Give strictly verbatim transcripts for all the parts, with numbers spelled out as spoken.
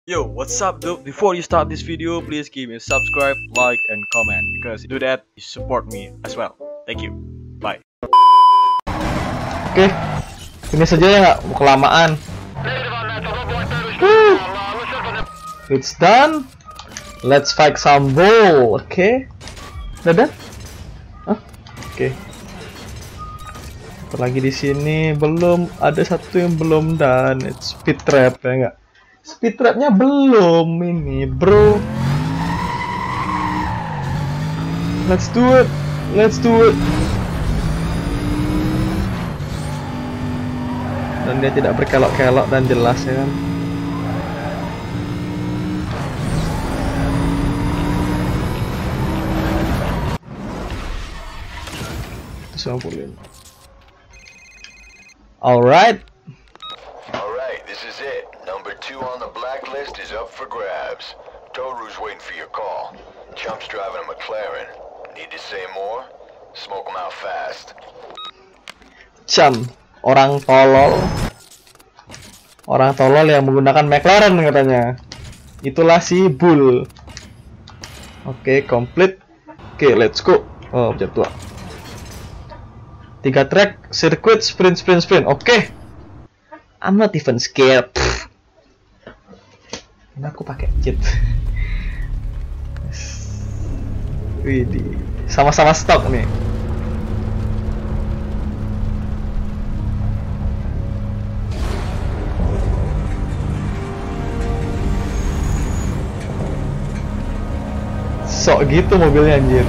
Yo, what's up, dude? Before you start this video, please give me a subscribe, like, and comment because do that, you support me as well. Thank you. Bye. Oke, ini saja ya, nggak mau kelamaan. Woo. It's done. Let's fight some bull. Oke, okay. Dadah. Huh? Oke. Okay. Lagi di sini belum ada satu yang belum dan it's speed trap ya nggak? Speed trapnya belum ini, bro. Let's do it. Let's do it. Dan dia tidak berkelok-kelok dan jelas ya kan. sembilan puluh lima. Alright. Alright, this is it. Number two on the blacklist is up for grabs. Toru's waiting for your call. Chump's driving a McLaren. Need to say more? Smoke him out fast. Chump, orang tolol. Orang tolol yang menggunakan McLaren katanya. Itulah si Bull. Oke, okay, complete. Oke, okay, let's go. Oh, jatuh. Tiga track, sirkuit, sprint, sprint, sprint. Oke. Okay. I'm not even scared. Ini aku pakai cheat. Widih, sama-sama stok nih. Sok gitu mobilnya anjir.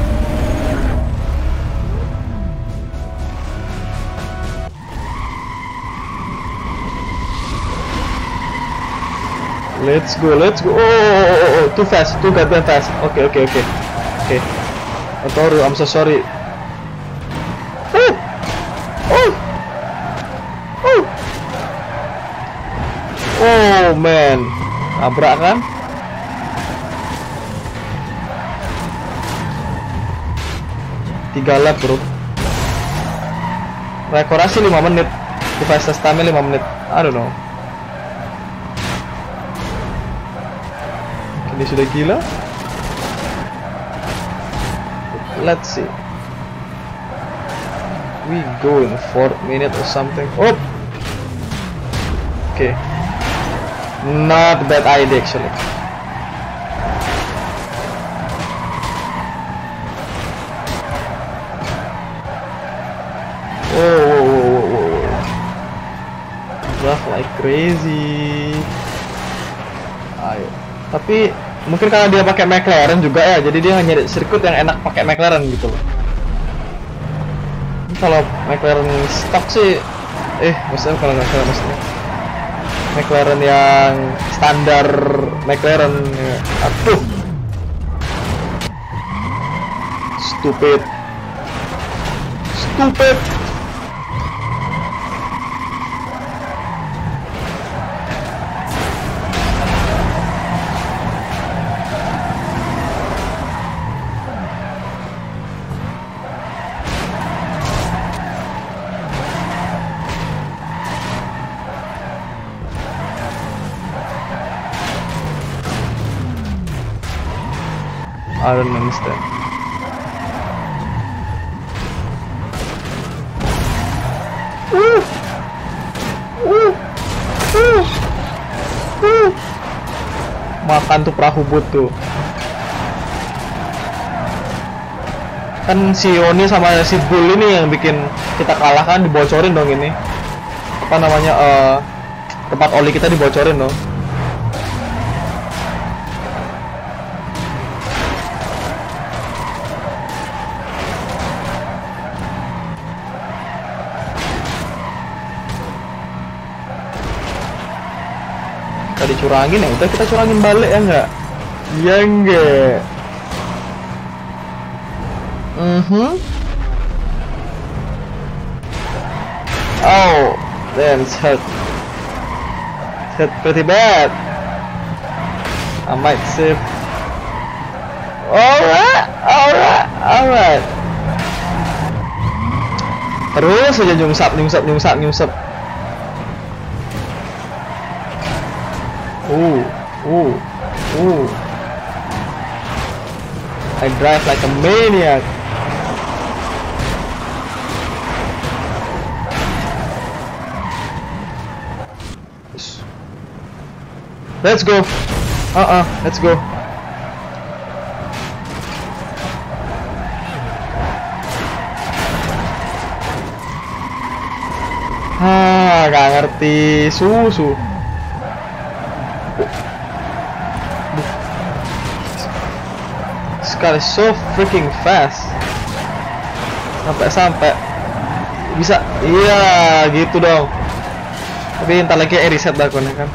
Let's go, let's go. Oh, oh, oh, oh, too fast, too goddamn fast. Okay, okay, okay, okay. Toru, I'm so sorry. Oh, oh, oh, oh man, nabrak kan? Tiga lap bro. Rekorasi lima menit. The fastest time lima menit. I don't know. Ini sudah gila. Let's see. We go in four minutes or something. Oh. Okay. Not bad idea actually. Whoa, whoa, whoa, whoa, whoa. Drive like crazy. Ayo. Tapi mungkin karena dia pakai McLaren juga ya, jadi dia nyari sirkuit yang enak pakai McLaren gitu loh. Kalau McLaren stock sih, eh maksudnya kalau nggak salah maksudnya McLaren yang standar McLaren, ya. Aduh, stupid, stupid. I don't understand. Uh, uh, uh, uh. Makan tuh perahu but tuh. Kan si Oni sama si Bull ini yang bikin kita kalah kan, dibocorin dong ini. Apa namanya? Uh, tempat oli kita dibocorin dong. Kita dicurangin ya, udah kita curangin balik ya enggak? Ya enggak. Mhm. Oh, that's hurt. Hurt pretty bad. I might save. Alright, alright, alright. Terus aja nyungsap, nyungsap, nyungsap, nyungsap. Uh, Ooh, ooh. I drive like a maniac. Let's go. Uh-uh, let's go. Ah, gak ngerti susu. This car is so freaking fast. Sampai-sampai bisa, iya gitu dong. Tapi entar lagi eh, reset dah kan.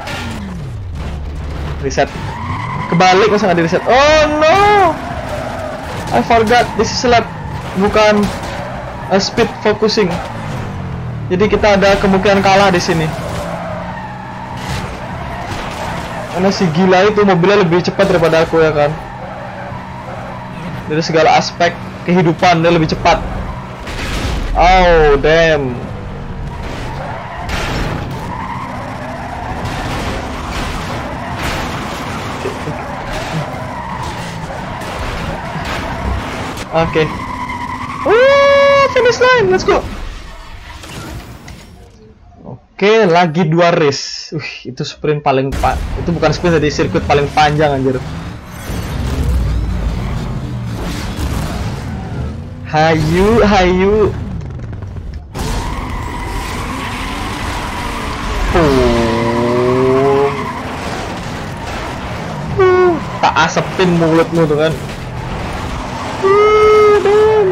Reset. Kebalik masa nggak di reset? Oh no! I forgot this is lap, bukan a speed focusing. Jadi kita ada kemungkinan kalah di sini. Karena si gila itu mobilnya lebih cepat daripada aku ya kan. Dari segala aspek kehidupan dia lebih cepat. Oh damn. Oke. Okay. Oh, finish line, let's go. Oke, okay, lagi dua race. Uh, itu sprint paling pa itu bukan sprint tadi, sirkuit paling panjang anjir. Hayu, hayu. Oh. Uh, tak asepin mulutmu tuh kan. Uh, damn.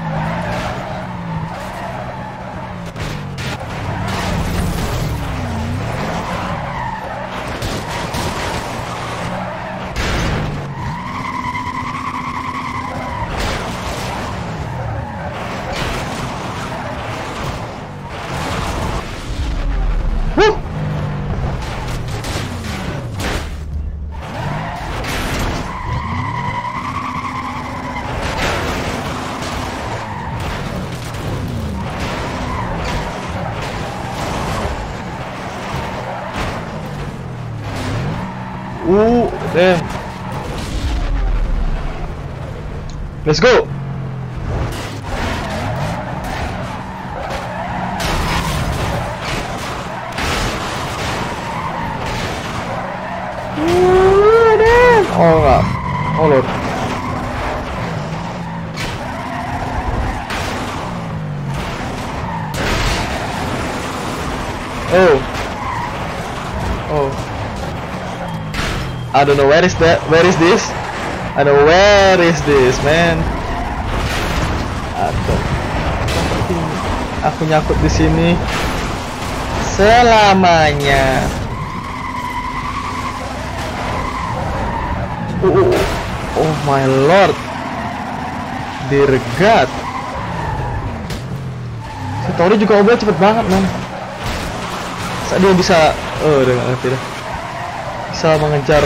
Ooh, damn. Let's go. Ooh, damn. Oh enggak. Oh lord. Oh. Oh. I don't know where is that. Where is this? I don't know where is this, man. Aduh. Aku nyangkut di sini selamanya. Uh, uh, oh my lord. Dear God. Si Tori juga mobil cepet banget, man. Saat dia bisa, oh udah gak ngerti dah. Bisa mengejar.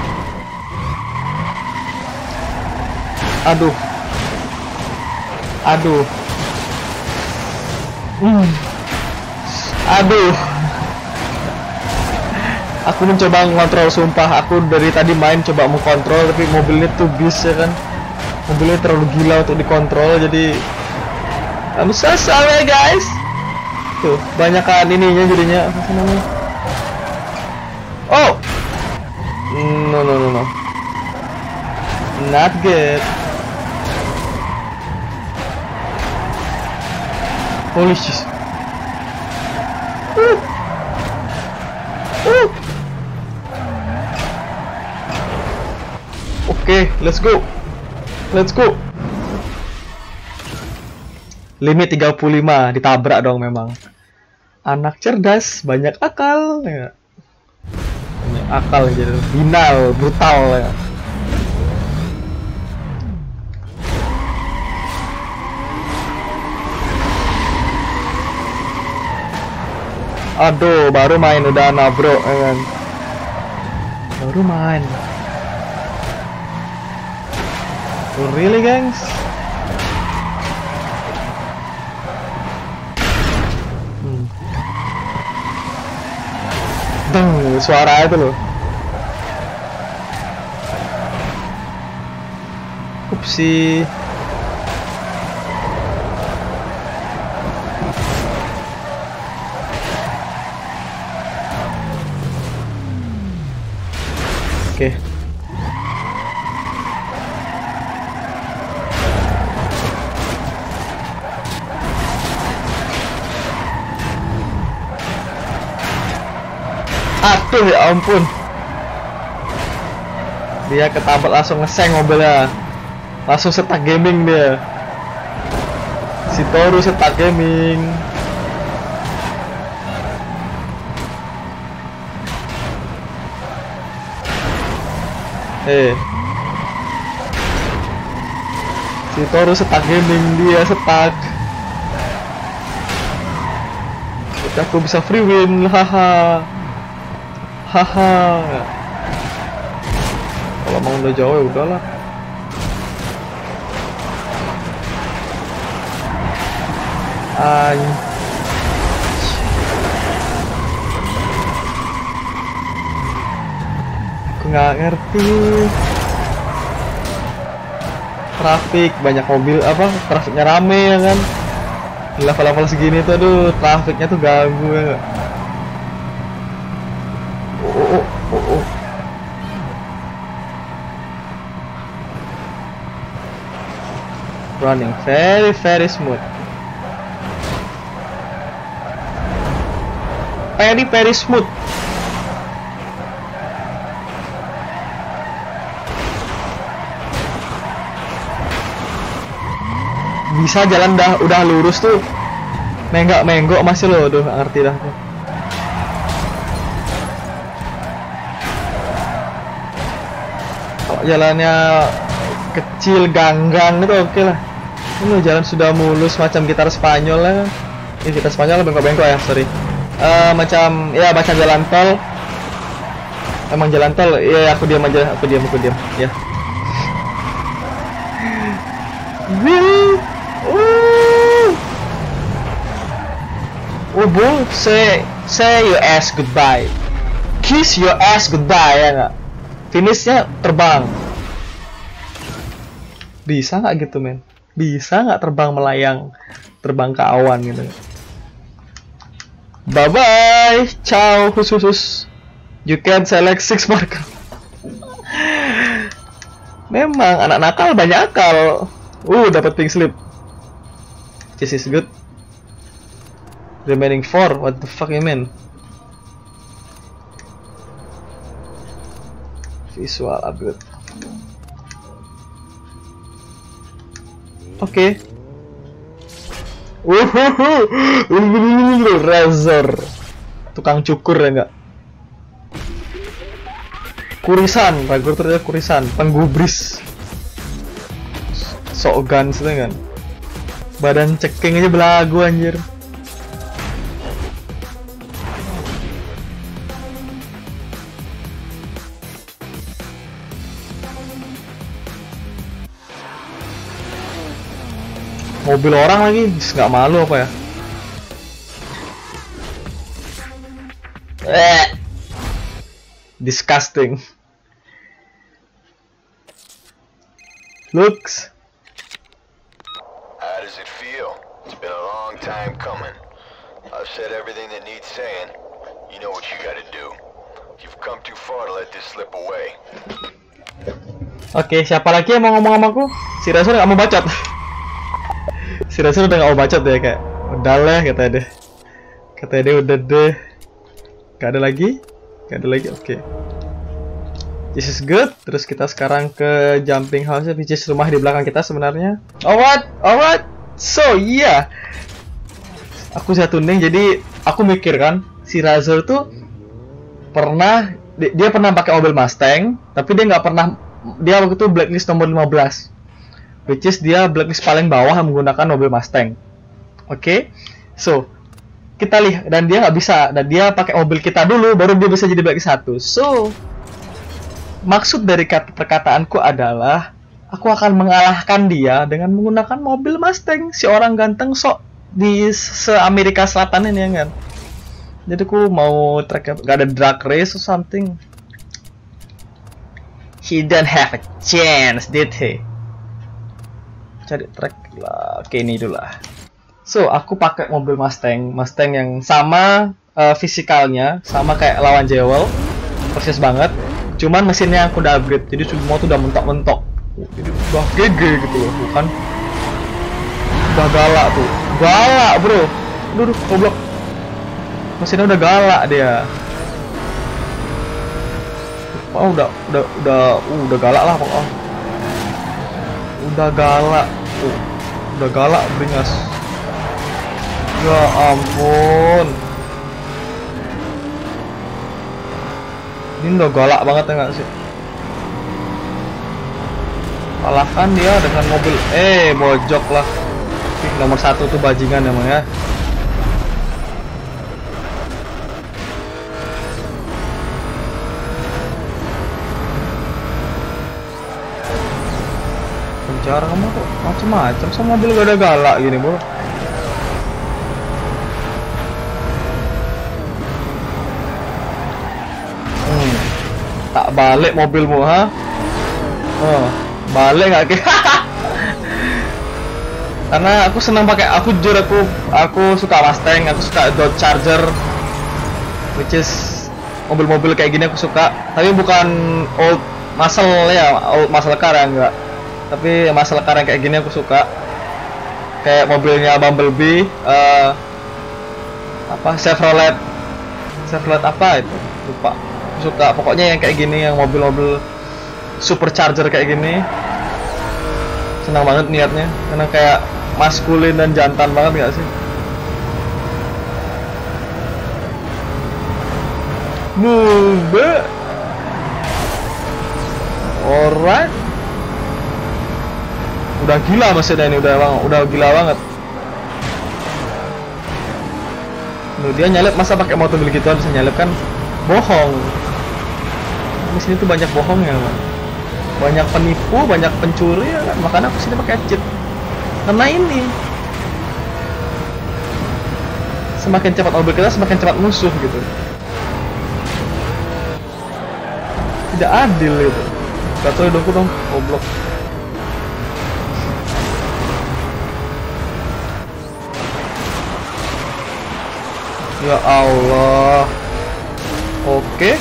Aduh. Aduh. Hmm. Aduh. Aku mencoba mengontrol, sumpah. Aku dari tadi main coba mengontrol, tapi mobilnya tuh bis ya kan. Mobilnya terlalu gila untuk dikontrol, jadi I'm so sorry guys. Tuh, banyakan ininya jadinya apa sih namanya? Oh. No no no no. Not good. Holy shit. Uh. Uh. Oke, okay, let's go. Let's go. Limit tiga puluh lima, ditabrak dong memang. Anak cerdas, banyak akal ya. Banyak akal jadi final, brutal ya. Aduh, baru main udah nabrak ya kan. Baru main. Really, gengs? Hmm. Deng, suara itu loh. sih? Oke. Aduh ya ampun. Dia ketabrak langsung ngeseng mobilnya. Langsung setak gaming dia. Si Toru setak gaming. Eh. Si Toru setak gaming, dia setak. Tapi aku bisa free win, haha. Haha. Kalau mau udah jauh ya udahlah. Ay. Aku nggak ngerti. Trafik banyak mobil apa? Trafiknya rame ya kan? Di level-level segini tuh, aduh, trafiknya tuh ganggu ya. Oh, oh, oh, oh. Running very very smooth. Very very smooth. Bisa jalan dah udah lurus tuh. Menggak menggok masih loh, aduh gak ngerti dah. Kalau jalannya kecil ganggang itu oke okay lah. Ini jalan sudah mulus macam gitar Spanyol ya. Ini gitar Spanyol bengkok-bengkok ya, sorry. Uh, macam ya macam jalan tol. Emang jalan tol. Iya, aku diam aja, aku diam, aku diam. Ya. Will. Uh. Oh, bull, say say your ass goodbye. Kiss your ass goodbye ya nggak? Finishnya terbang. Bisa nggak gitu men? Bisa nggak terbang melayang, terbang ke awan gitu? Bye bye, ciao, khusus. You can select six marker. Memang anak nakal banyak akal. Uh, dapat pink slip. This is good. Remaining four, what the fuck you mean? Visual upgrade. Oke. Uhuhu. Razor. Tukang cukur ya enggak? Kurisan, ragur ternyata kurisan, penggubris. Sok guns itu kan. Badan ceking aja belagu anjir. Mobil orang lagi, nggak malu apa ya? Eh, disgusting. Looks. How does it feel? It's been a long time coming. I've said everything that needs saying. You know what you gotta do. You've come too far to let this slip away. Oke, siapa lagi yang mau ngomong sama aku? Si Razor nggak mau bacot. Si Razor udah gak mau bacot ya, kayak udah lah kata deh, kata dia udah deh, gak ada lagi, gak ada lagi. Oke, okay. This is good. Terus kita sekarang ke jumping house, which is rumah di belakang kita sebenarnya. Alright, alright. So yeah, aku tuning. Jadi aku mikir kan, si Razor tuh pernah, dia pernah pakai mobil Mustang, tapi dia nggak pernah, dia waktu itu blacklist nomor lima belas. Which is dia blacklist paling bawah menggunakan mobil Mustang. Oke, okay? So kita lihat, dan dia nggak bisa, dan dia pakai mobil kita dulu, baru dia bisa jadi blacklist satu. So maksud dari kata perkataanku adalah aku akan mengalahkan dia dengan menggunakan mobil Mustang, si orang ganteng sok di se-Amerika Selatan ini ya kan. Jadi aku mau track, gak ada drag race or something. He don't have a chance, did he? cari track lah. Oke, ini dulu lah. So, aku pakai mobil Mustang, Mustang yang sama uh, fisikalnya, sama kayak lawan Jewel, persis banget. Cuman mesinnya aku udah upgrade, jadi semua tuh udah mentok-mentok. Jadi udah G G gitu loh, bukan? Udah galak tuh, galak bro. Aduh, goblok. Mesinnya udah galak dia. Oh, udah, udah, udah, uh, udah galak lah pokoknya. Udah galak, uh, udah galak beringas. Ya ampun. Ini udah galak banget ya nggak sih? Kalahkan dia dengan mobil. Eh, bojok lah. Ih, nomor satu tuh bajingan emang ya. Penjara kamu kok macem-macem sama mobil gak ada galak gini bro. Hmm. Tak balik mobilmu ha? Oh, balik nggak ke? Karena aku senang pakai, aku jujur aku aku suka Mustang, aku suka Dodge Charger, which is mobil-mobil kayak gini aku suka. Tapi bukan old muscle ya, old muscle car ya enggak. Tapi muscle car yang kayak gini aku suka. Kayak mobilnya Bumblebee, uh, apa Chevrolet, Chevrolet apa itu? Lupa. Aku suka. Pokoknya yang kayak gini, yang mobil-mobil supercharger kayak gini. Senang banget niatnya, karena kayak maskulin dan jantan banget nggak sih? Move. Alright. Udah gila mesinnya ini, udah bang, udah gila banget. Loh, dia nyalip, masa pakai motor begituan bisa nyalip kan? Bohong. Di sini tuh banyak bohongnya, bang. Banyak penipu, banyak pencuri ya kan? Makanya aku sini pakai cheat. Karena ini semakin cepat mobil kita, semakin cepat musuh gitu. Tidak adil itu. Gatel hidungku dong, goblok. Ya Allah. Oke. Okay.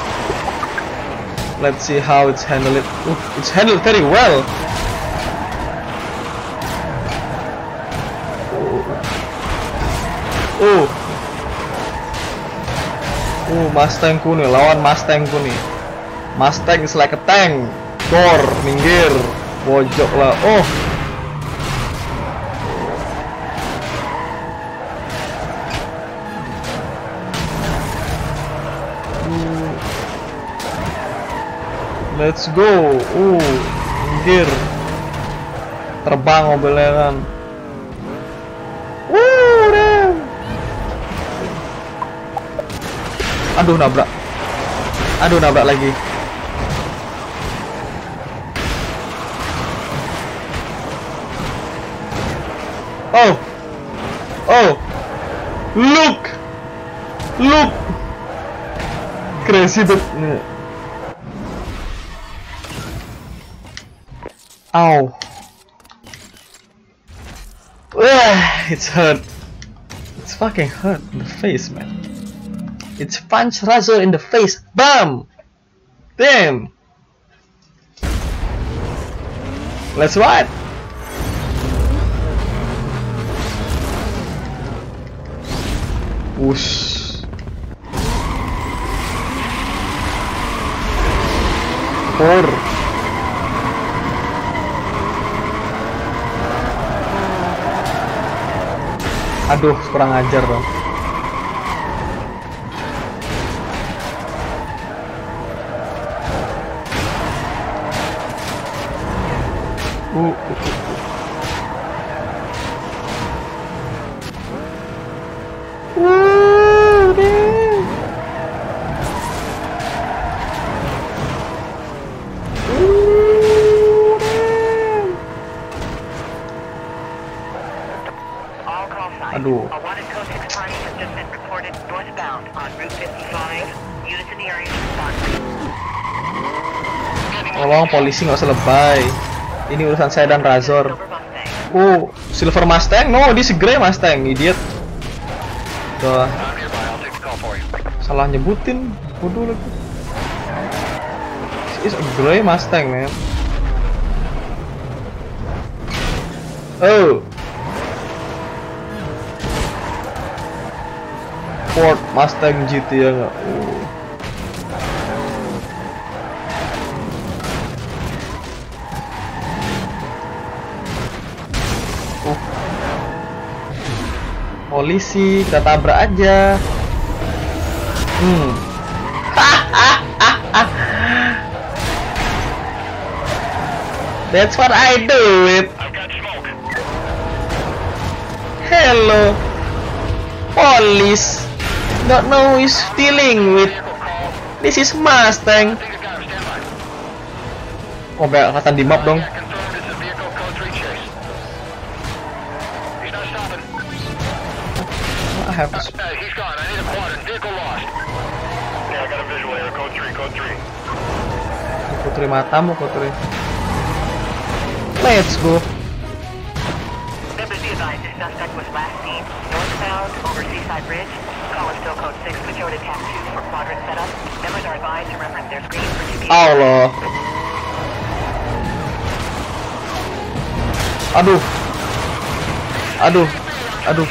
Let's see how it's handled. Uh, it's handled very well. Uh. Uh, Mustangku nih, lawan Mustangku nih. Mustang is like a tank. Door, minggir. Pojok lah. Oh. Let's go. Uh, minggir. Terbang mobilnya kan. Uh, damn. Aduh, nabrak. Aduh, nabrak lagi. Oh. Oh. Look. Look. Crazy but ow. Ugh, it's hurt. It's fucking hurt in the face, man. It's punch Razor in the face. Bam! Damn! Let's ride! Whoosh. Four. Aduh, kurang ajar dong. Uh, uh, uh. Uh, damn. Uh, damn. Aduh. Tolong polisi nggak usah lebay. Ini urusan saya dan Razor. Oh, Silver Mustang? No, this is Grey Mustang, idiot. Udah. Salah nyebutin, bodoh lagi. This is a Grey Mustang, man. Oh. Ford Mustang G T ya nggak? Oh. Uh. Polisi, kita tabrak aja. Hmm. That's what I do it. Hello, police. Don't know who is stealing with. This is Mustang. Oh, banyak kelihatan di map dong. I have to... Putri matamu, Putri. Let's go. Members be advised, the suspect was last seen northbound over Seaside Bridge. Call is still code six, majority task two for quadrant setup. Members are advised to reference their screen for G P S. Allah. Aduh. Aduh. Aduh.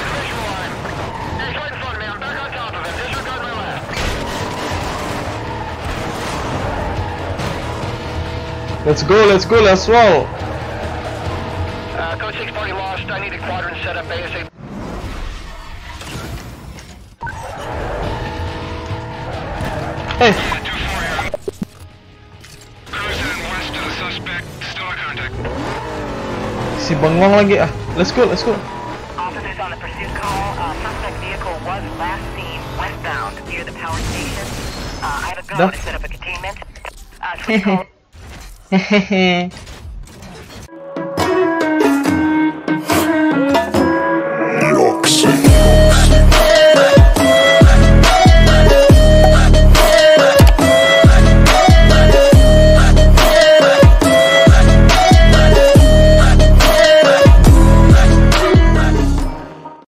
Let's go, let's go, let's roll. Uh, code six party lost. I need a quadrant set up ASAP. Eh. Si bengong lagi ah. Let's go, let's go. Officers on the pursuit call. Uh, suspect vehicle was last seen westbound near the power station. Uh, I have a go Dah. to set up a containment. Uh, switch call. Hehehe.